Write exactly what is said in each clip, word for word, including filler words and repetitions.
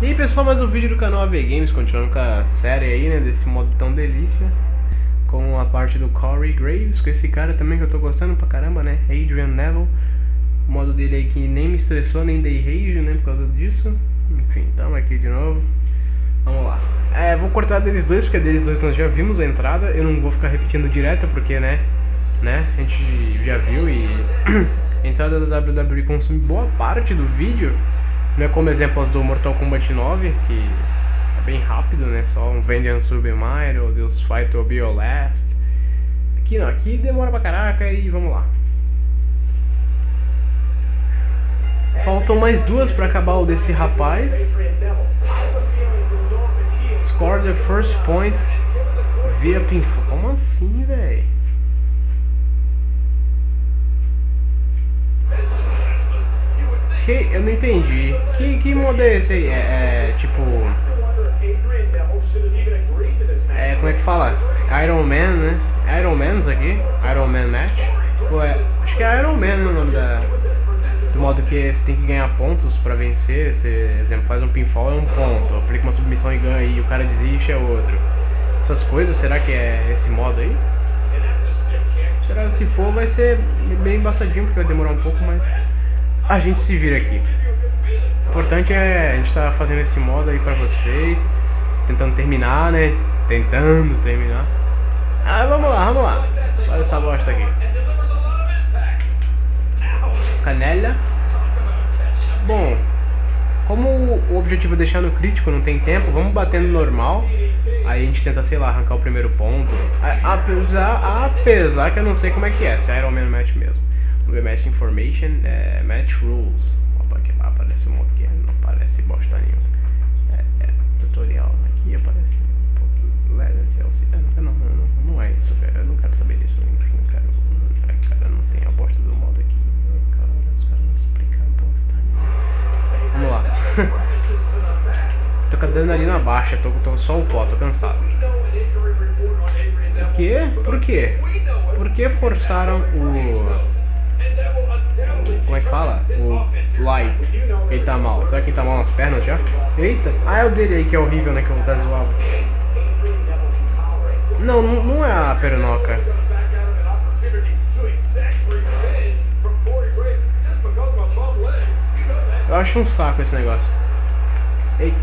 E aí pessoal, mais um vídeo do canal A V Games, continuando com a série aí, né, desse modo tão delícia, com a parte do Corey Graves, com esse cara também que eu tô gostando pra caramba, né, Adrian Neville. O modo dele aí que nem me estressou, nem dei rage, né, por causa disso. Enfim, tamo aqui de novo. Vamos lá. É, vou cortar deles dois, porque deles dois nós já vimos a entrada. Eu não vou ficar repetindo direto, porque, né, né, a gente já viu e a entrada da W W E consome boa parte do vídeo. Não é como exemplos do Mortal Kombat nove, que é bem rápido, né? Só um Vengeance will be mine, ou This fight will be your last. Aqui não, aqui demora pra caraca e vamos lá. Faltam mais duas pra acabar o desse rapaz. Score the first point via pinfall. Como assim, velho? Que? Eu não entendi. Que, que modo é esse aí? É, é tipo... É, como é que fala? Iron Man, né? Iron Man isso aqui? Iron Man Match? Pô, é, acho que é Iron Man, né, o nome da... Do modo que você tem que ganhar pontos pra vencer. Você, exemplo, faz um pinfall é um ponto, aplica uma submissão e ganha e o cara desiste é outro. Essas coisas, será que é esse modo aí? Será que se for vai ser bem embaçadinho, porque vai demorar um pouco, mas... a gente se vira aqui. O importante é a gente estar tá fazendo esse modo aí pra vocês, tentando terminar, né? Tentando terminar. Ah, vamos lá, vamos lá. Olha essa bosta aqui. Canela. Bom, como o objetivo é deixar no crítico, não tem tempo, vamos batendo normal. Aí a gente tenta, sei lá, arrancar o primeiro ponto. Apesar, apesar que eu não sei como é que é, se é Iron Man Match mesmo. Vamos ver Match Information, é, Match Rules. Opa, aqui lá aparece um modo que não aparece bosta nenhuma. É, é, tutorial, aqui aparece um pouquinho. Leather T L C. Não, não, não, não é isso, velho. Eu não quero saber disso. Não quero. Ai, cara, não tem a bosta do modo aqui. Cara, os caras não explicam bosta nenhuma. Vamos lá. Tô com a adrenalina baixa, tô, tô só o pó, tô cansado. Por quê? Por quê? Por que forçaram o... Como é que fala? O Light. Ele tá mal. Será que ele tá mal nas pernas já? Eita! Ah, é o dele aí que é horrível, né? Que eu vou estar zoado. Não, não, não é a peronoca. Eu acho um saco esse negócio. Eita.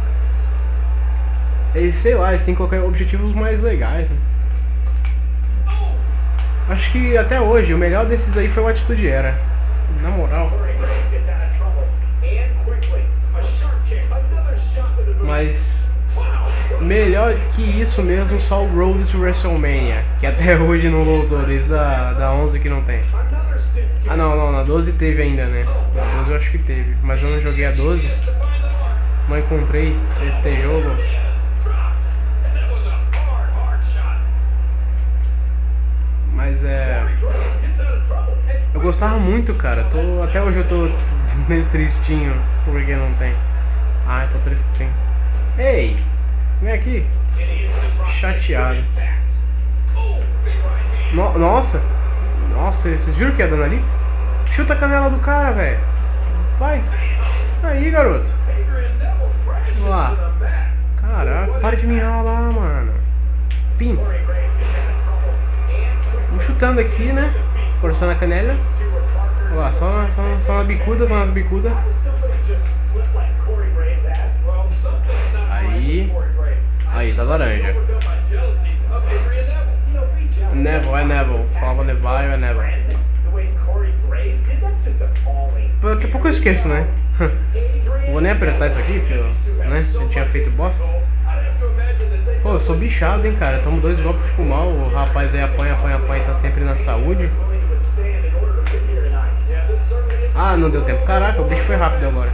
Eles, sei lá, eles têm que colocar objetivos mais legais, né? Acho que até hoje o melhor desses aí foi o Atitude Era. Na moral. Mas melhor que isso mesmo, só o Road to WrestleMania, que até hoje não voltou, desde a da onze que não tem. Ah não, não, na doze teve ainda, né? Na doze eu acho que teve, mas eu não joguei a doze. Não encontrei esse jogo. Mas é... eu gostava muito, cara. Tô... Até hoje eu tô meio tristinho porque não tem. Ai, tô tristinho. Ei! Vem aqui. Chateado. No... Nossa! Nossa, vocês viram o que é dando ali? Chuta a canela do cara, velho. Vai! Aí, garoto. Vamos lá. Caraca, para de me ralar, mano. Pim. Vamos chutando aqui, né? Forçando a canela. Olha lá, só, só, só uma bicuda, só uma bicuda. Aí. Aí, tá laranja. Neville, é Neville. Falava Neville, é Neville. Daqui a pouco eu esqueço, né? Vou nem apertar isso aqui, porque eu, né? Eu tinha feito bosta. Pô, eu sou bichado, hein, cara. Tomo dois golpes e fico mal. O rapaz aí apanha, apanha, apanha e tá sempre na saúde. Ah, não deu tempo. Caraca, o bicho foi rápido agora.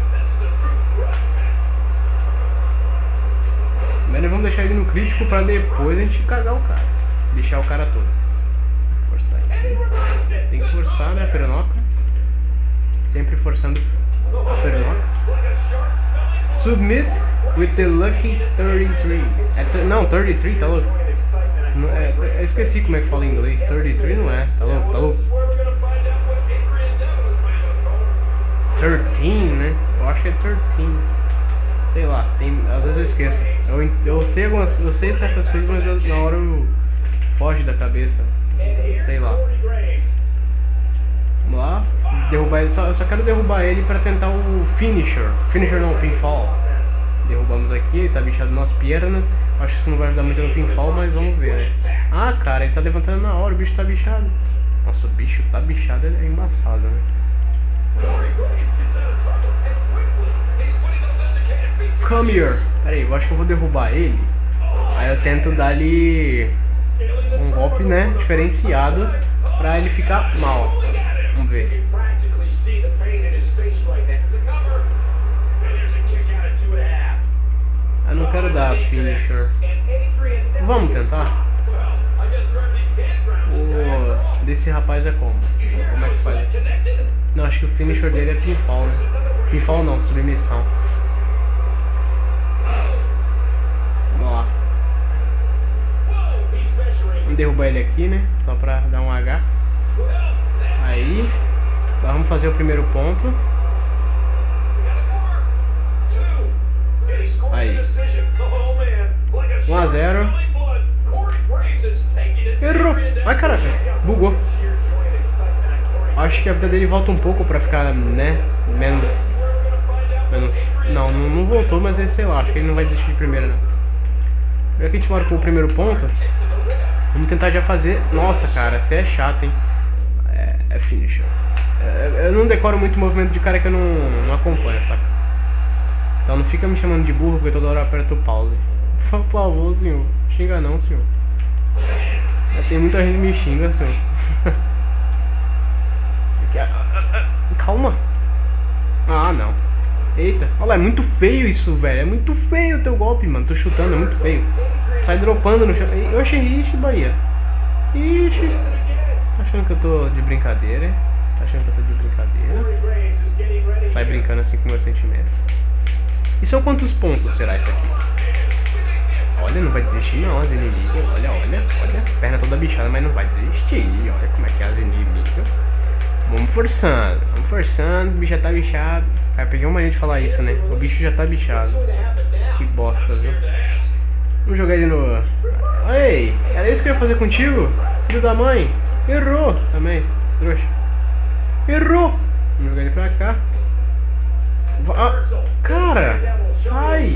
Mas vamos deixar ele no crítico pra depois a gente cagar o cara. Deixar o cara todo. Forçar aqui. Tem que forçar, né, a peronoca. Sempre forçando a peronoca. Submit with the lucky thirty-three. É, não, trinta e três, tá louco? Não, é, eu esqueci como é que fala em inglês. trinta e três não é, tá louco, tá louco? treze, né? Eu acho que é treze. Sei lá, tem, às vezes eu esqueço. Eu, eu, sei algumas, eu sei certas coisas, mas eu, na hora eu foge da cabeça. Sei lá. Vamos lá. Derrubar ele. Só, eu só quero derrubar ele pra tentar o finisher. Finisher não, pinfall. Derrubamos aqui, ele tá bichado nas pernas. Acho que isso não vai ajudar muito no pinfall, mas vamos ver, né? Ah, cara, ele tá levantando na hora, o bicho tá bichado. Nossa, o bicho tá bichado, é embaçado, né? Come here. Pera aí, eu acho que eu vou derrubar ele. Aí eu tento dar ali um golpe, né, diferenciado pra ele ficar mal. Vamos ver. Eu não quero dar finisher. Vamos tentar? O desse rapaz é como? Como é que faz? Não, acho que o finisher dele é pinfall, né? Pinfall não, submissão. Vamos lá. Vamos derrubar ele aqui, né? Só pra dar um H. Aí. Vamos fazer o primeiro ponto. Aí. um a zero. Errou. Ai, caraca. Bugou. Acho que a vida dele volta um pouco pra ficar, né? Menos... Menos... Não, não, não voltou, mas ele, sei lá. Acho que ele não vai desistir de primeira, né? Já que a gente marcou o primeiro ponto, vamos tentar já fazer... Nossa, cara, você é chato, hein? É, é finisher. É, eu não decoro muito o movimento de cara que eu não, não acompanho, saca? Então não fica me chamando de burro porque toda hora eu aperto o pause. Por favor, senhor. Xinga não, senhor. Já tem muita gente que me xinga, senhor. Calma. Ah, não. Eita. Olha lá, é muito feio isso, velho. É muito feio o teu golpe, mano. Tô chutando, é muito feio. Sai dropando no chão. Oxi, ixi, Bahia. Ixi. Tá achando que eu tô de brincadeira, hein? Tá achando que eu tô de brincadeira? Sai brincando assim com meus sentimentos. E são quantos pontos será isso aqui? Olha, não vai desistir não, as inimigas. Olha, olha, olha. Perna toda bichada, mas não vai desistir. Olha como é que é as inimigas. Vamos forçando, vamos forçando. O bicho já tá bichado. Cara, peguei uma maneira de falar isso, né? O bicho já tá bichado. Que bosta, viu? Vamos jogar ele no... Ei, era isso que eu ia fazer contigo? Filho da mãe. Errou também, trouxa. Errou. Vamos jogar ele pra cá. Ah, cara, sai.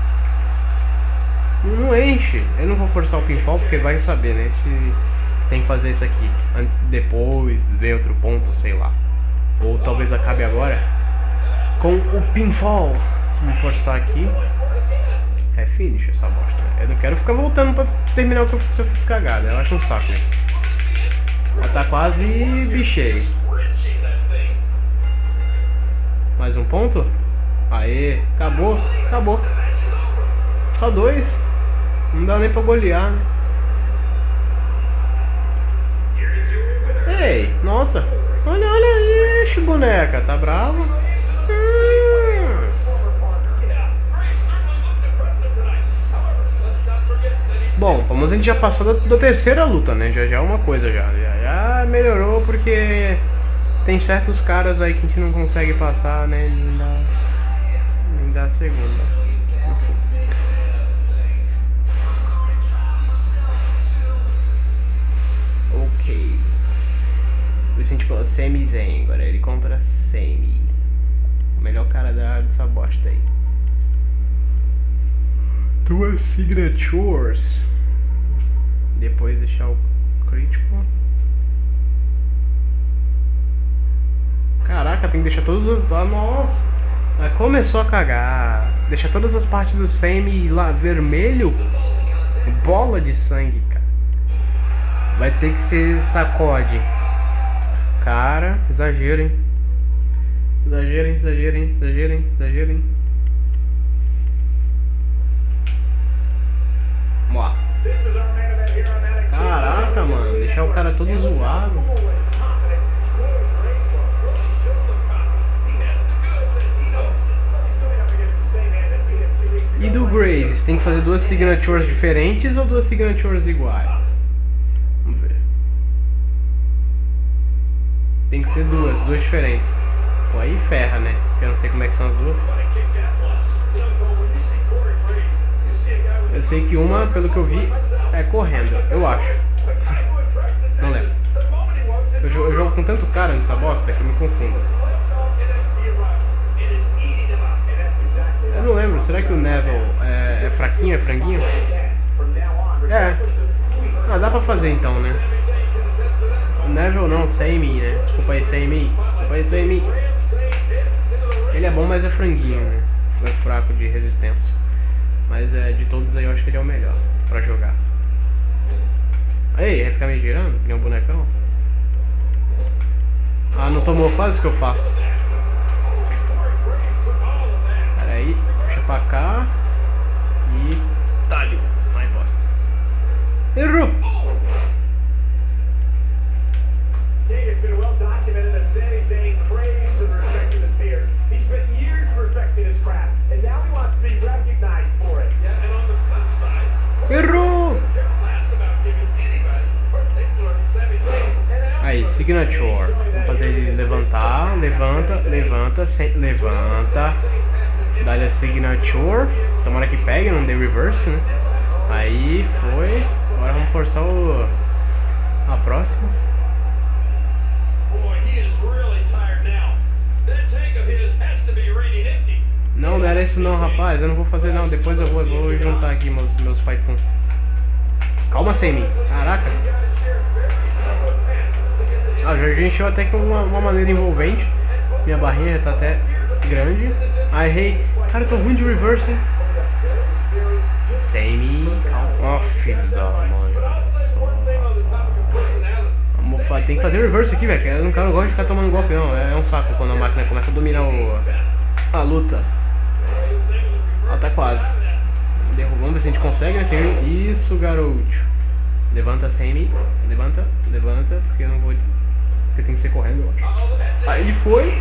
Não enche. Eu não vou forçar o pinfall porque vai saber, né? Se tem que fazer isso aqui antes, depois ver outro ponto, sei lá. Ou talvez acabe agora com o pinfall. Vamos forçar aqui. É finish essa bosta. Eu não quero ficar voltando pra terminar o que eu, se eu fiz cagada. Eu acho um saco isso. Já tá quase bichei. Mais um ponto? Aê, acabou, acabou. Só dois. Não dá nem pra golear, né? Ei, nossa. Olha, olha isso, boneca. Tá bravo? Hum. Bom, como a gente já passou da, da terceira luta, né? Já já é uma coisa já. Já, já melhorou porque tem certos caras aí que a gente não consegue passar, né? Nem da, nem da segunda. Ok. O gente falou Sami Zayn, agora ele compra Sami. O melhor cara da, dessa bosta aí. Duas signatures. Depois deixar o crítico. Caraca, tem que deixar todos os... Ah, nossa. Começou a cagar. Deixar todas as partes do Sami lá vermelho. Bola de sangue, cara. Vai ter que ser sacode. Cara, exagero, hein? Exagero, hein? Exagero, hein? Exagero, hein? Exagero, hein? Vamos lá. Caraca, mano. Deixar o cara todo zoado. E do Graves? Tem que fazer duas signatures diferentes ou duas signatures iguais? Vamos ver. Tem que ser duas, duas diferentes. Pô, aí ferra, né? Porque eu não sei como é que são as duas. sei que uma, pelo que eu vi, é correndo, eu acho. Não lembro. Eu jogo, eu jogo com tanto cara nessa bosta que eu me confundo. Eu não lembro, será que o Neville é, é fraquinho, é franguinho? É. Ah, dá pra fazer então, né? O Neville não, Sammy, né? Desculpa aí, Sammy. Desculpa aí, Sammy. Ele é bom, mas é franguinho, né? É fraco de resistência. Mas é, de todos aí eu acho que ele é o melhor pra jogar. Aí, vai ficar me girando? Que nem um bonecão? Ah, não tomou quase o que eu faço. Pera aí, puxa pra cá. E... talho. Ai, bosta. Errou! Errou! Aí, signature. Vamos fazer ele levantar, levanta, levanta, se, levanta. Dá-lhe a signature. Tomara que pegue, não dê reverse, né? Aí, foi. Agora vamos forçar o... a próxima. Não, não era isso não, rapaz. Eu não vou fazer não. Depois eu vou, vou juntar aqui meus, meus Python. Calma, Sammy. Caraca. Ah, já encheu até com uma, uma maneira envolvente. Minha barrinha já tá até grande. Ah, errei. Cara, eu tô ruim de reverse, hein? Sammy. Calma. Ó, oh, filho da mãe. Vamos, tem que fazer reverse aqui, velho. Eu não, eu não gosto de ficar tomando golpe, não. É um saco quando a máquina começa a dominar o, a luta. Ó, tá quase. Derrubamos, ver se a gente consegue, né? Isso, garoto. Levanta, Sammy. Levanta, levanta, porque eu não vou... porque tem que ser correndo, eu acho. Aí ele foi.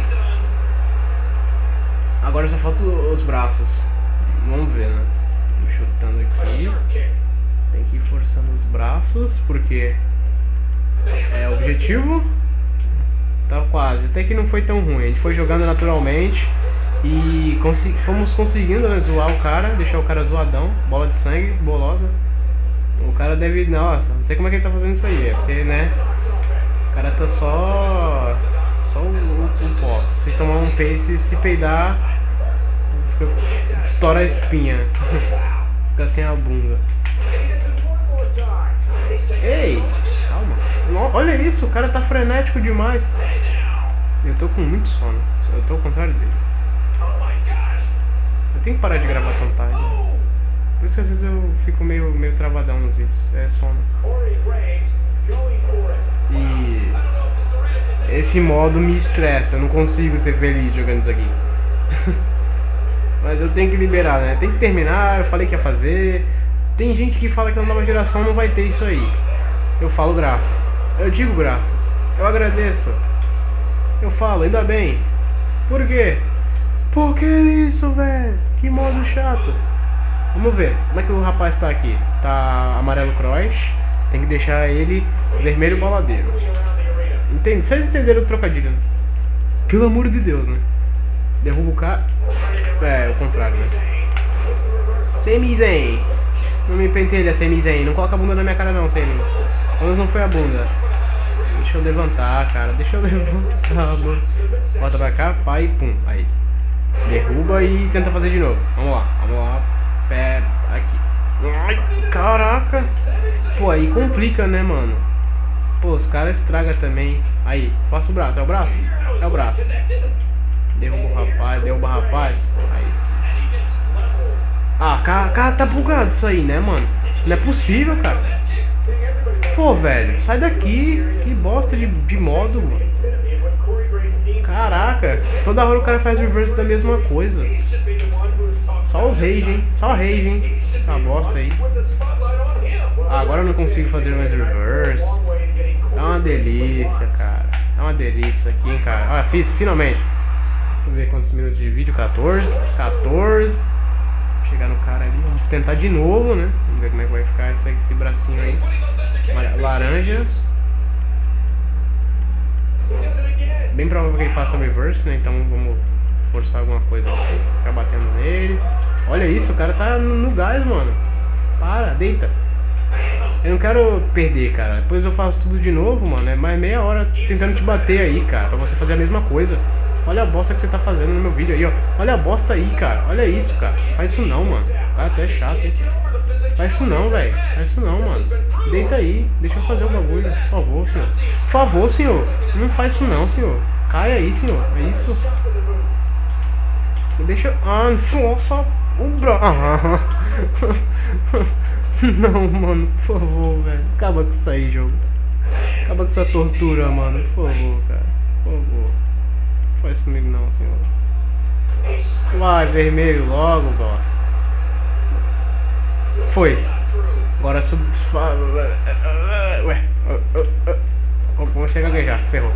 Agora só falta os braços. Vamos ver, né? Chutando aqui. Tem que ir forçando os braços, porque é o objetivo. Tá quase. Até que não foi tão ruim. A gente foi jogando naturalmente. E consegui, fomos conseguindo, né, zoar o cara, deixar o cara zoadão. Bola de sangue, bolosa. O cara deve... nossa, não sei como é que ele tá fazendo isso aí. É porque, né, o cara tá só... só o, o, o pó. Se tomar um pace, se peidar, fica, estoura a espinha. Fica sem a bunda. Ei, calma. Olha isso, o cara tá frenético demais. Eu tô com muito sono. Eu tô ao contrário dele. Eu tenho que parar de gravar tão tarde. Por isso que às vezes eu fico meio, meio travadão nos vídeos. É sono. E esse modo me estressa. Eu não consigo ser feliz jogando isso aqui. Mas eu tenho que liberar, né? Tem que terminar. Eu falei que ia fazer. Tem gente que fala que na nova geração não vai ter isso aí. Eu falo graças. Eu digo graças. Eu agradeço. Eu falo, ainda bem. Por quê? Por que isso, velho? Que modo chato. Vamos ver. Como é que o rapaz tá aqui? Tá amarelo cross. Tem que deixar ele vermelho baladeiro. Entende? Vocês entenderam o trocadilho, né? Pelo amor de Deus, né? Derruba o cara. É, o contrário, né? Semizen. Não me pentelha, Semizen. Não coloca a bunda na minha cara não, Semi. Pelo menos não foi a bunda. Deixa eu levantar, cara. Deixa eu levantar. Bota pra cá, pai, pum. Aí. Derruba e tenta fazer de novo. Vamos lá, vamos lá. Pé aqui. Ai, caraca. Pô, aí complica, né, mano? Pô, os caras estragam também. Aí, faça o braço. É o braço? É o braço. Derruba o rapaz, derruba o rapaz. Aí. Ah, cara, cara, tá bugado isso aí, né, mano? Não é possível, cara. Pô, velho, sai daqui. Que bosta de, de modo, mano. Caraca, toda hora o cara faz reverse da mesma coisa. Só os rage, hein? Só rage, hein? Essa bosta aí. Ah, agora eu não consigo fazer mais reverse. Tá uma delícia, cara. Tá uma delícia aqui, hein, cara. Ah, fiz, finalmente. Deixa eu ver quantos minutos de vídeo. quatorze. quatorze. Chegar no cara ali. Vamos tentar de novo, né? Vamos ver como é que vai ficar esse, esse bracinho aí. Laranja. Bem provável que ele faça reverse, né? Então vamos forçar alguma coisa aqui. Ficar batendo nele. Olha isso, o cara tá no, no gás, mano. Para, deita. Eu não quero perder, cara. Depois eu faço tudo de novo, mano. É mais meia hora tentando te bater aí, cara. Pra você fazer a mesma coisa. Olha a bosta que você tá fazendo no meu vídeo aí, ó. Olha a bosta aí, cara. Olha isso, cara. Faz isso não, mano. Cara, até é chato, hein? Faz isso não, velho. Faz isso não, mano. Deita aí. Deixa eu fazer o bagulho. Por favor, senhor. Por favor, senhor. Não faz isso não, senhor. Cai aí, senhor. É isso. Deixa... Ah, nossa. O bra... Ah. Não, mano. Por favor, velho. Acaba com isso aí, jogo. Acaba com essa tortura, mano. Por favor, cara. Por favor. Não faz comigo não, senhor. Vai, vermelho, logo, bosta. Foi. Agora sub... Ué. Vamos chegar a gaguejar. Ferrou.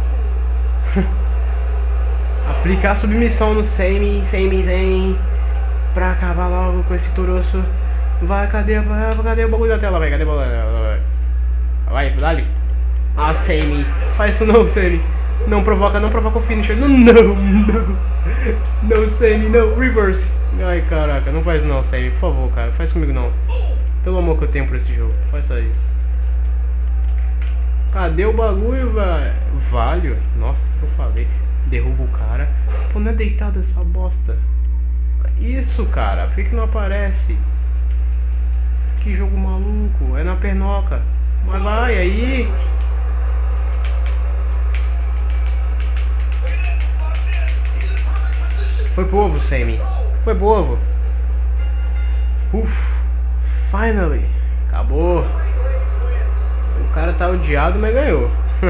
Aplicar a submissão no Sami, Sami Zen. Pra acabar logo com esse toroço. Vai, cadê, cadê o bagulho da tela, vai? Cadê o bagulho da tela? Vai, dá-lhe. Ah, Sami. Faz isso não, Sami. Não provoca, não provoca o finisher. Não, não, não. Não, Sami, não. Reverse. Ai, caraca, não faz não, Sami. Por favor, cara. Faz comigo não. Pelo amor que eu tenho por esse jogo. Faça isso. Cadê o bagulho, velho? Valho? Nossa, o que eu falei? Derruba o cara. Pô, não é deitado essa bosta. Isso, cara. Por que, que não aparece? Que jogo maluco. É na pernoca. Mas vai aí. Foi pro ovo, Sami. Foi pro ovo. Uff. Finally. Acabou. O cara tá odiado, mas ganhou.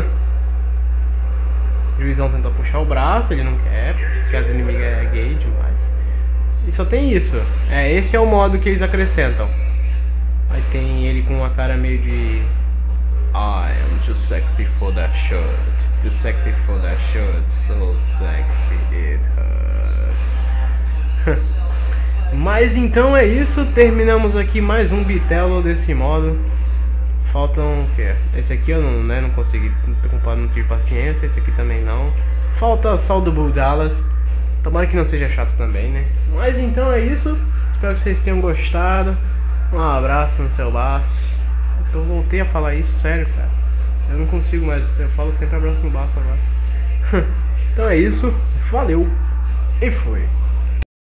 O juizão tentou puxar o braço, ele não quer, porque as inimigas é gay demais. E só tem isso. É, esse é o modo que eles acrescentam. Aí tem ele com uma cara meio de... I am too sexy for that shirt. Too sexy for that shirt. So sexy it hurts. Mas então é isso. Terminamos aqui mais um Bitelo desse modo. Faltam o que? Esse aqui eu não, né, não consegui, não tive paciência. Esse aqui também não. Falta só o do Bull Dallas. Tomara que não seja chato também, né? Mas então é isso. Espero que vocês tenham gostado. Um abraço no seu baço. Eu voltei a falar isso, sério, cara. Eu não consigo mais, eu falo sempre abraço no baço agora. Então é isso. Valeu. E foi.